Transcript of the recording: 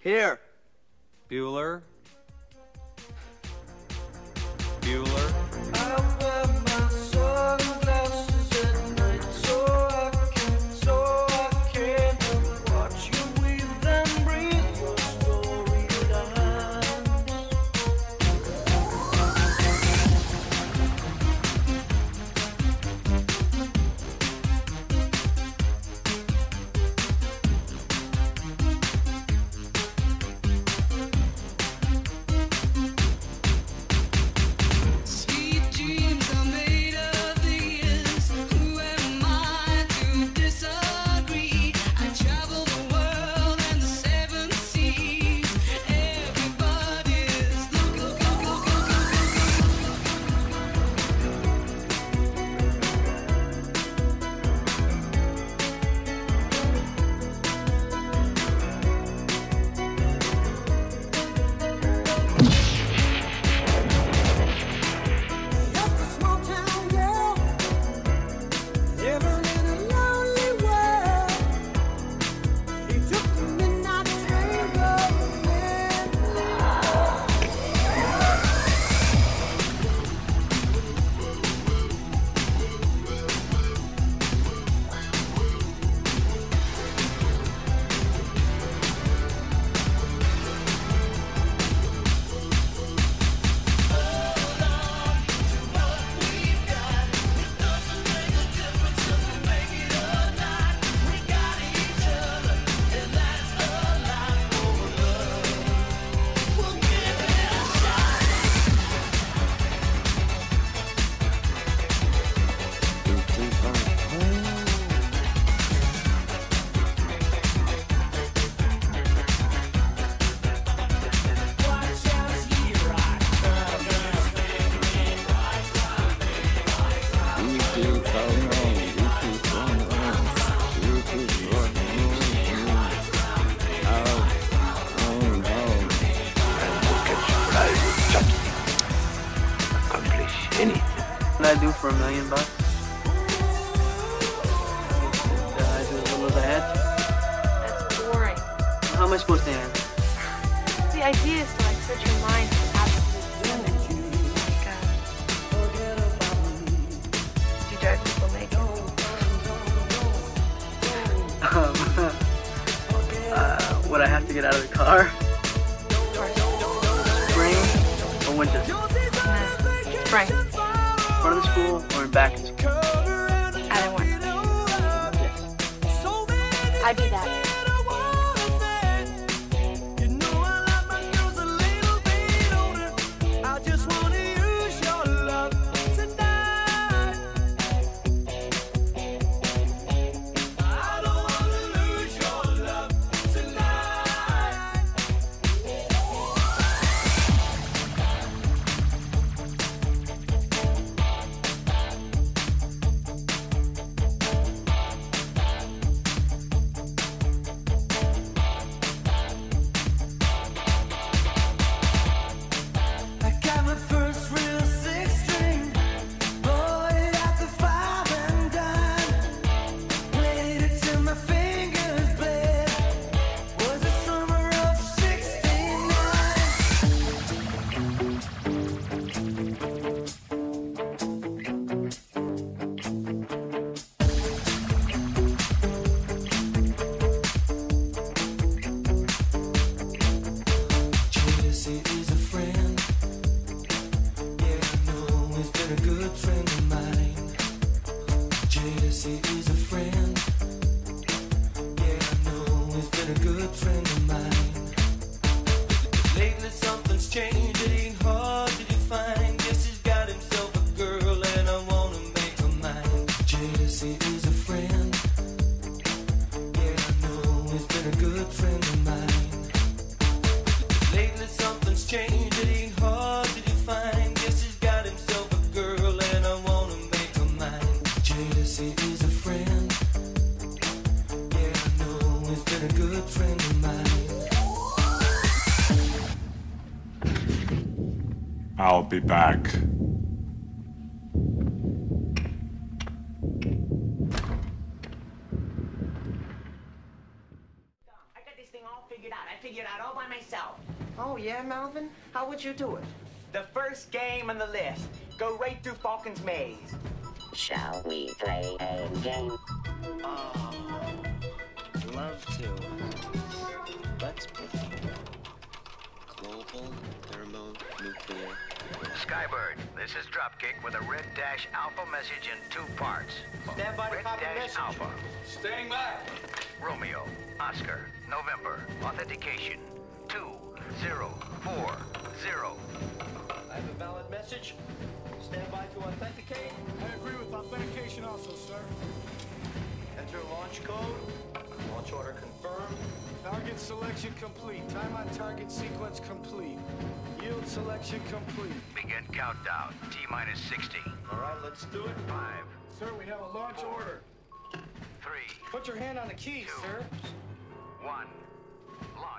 Here. Bueller. Bueller. I wear my sunglasses at night so I can watch you weave and breathe your storylines. What I do for $1 million bucks? I do as little as I had to. That's boring. How am I supposed to answer? The idea is to like search your mind for absolute limits. Like, do dark people make it? Would I have to get out of the car? Spring or winter? Spring. In front of the school or in back of the school? Either one. Yes. I'd be that. I'll be back. it out all by myself. Oh, yeah, Melvin? How would you do it? The first game on the list. Go right through Falcon's Maze. Shall we play a game? Oh, love to. Let's begin. Global thermonuclear. Skybird, this is Dropkick with a Red Dash Alpha message in 2 parts. Stand by to Red copy Dash message. Alpha. Staying by. Romeo, Oscar, November, authentication 2040. I have a valid message. Stand by to authenticate. I agree with authentication also, sir. Enter launch code. Launch order confirmed. Target selection complete. Time on target sequence complete. Yield selection complete. Begin countdown. T-minus 60. All right, let's do it. 5, Sir, we have a launch 4, order. 3, Put your hand on the keys, 2, sir. 1. Launch.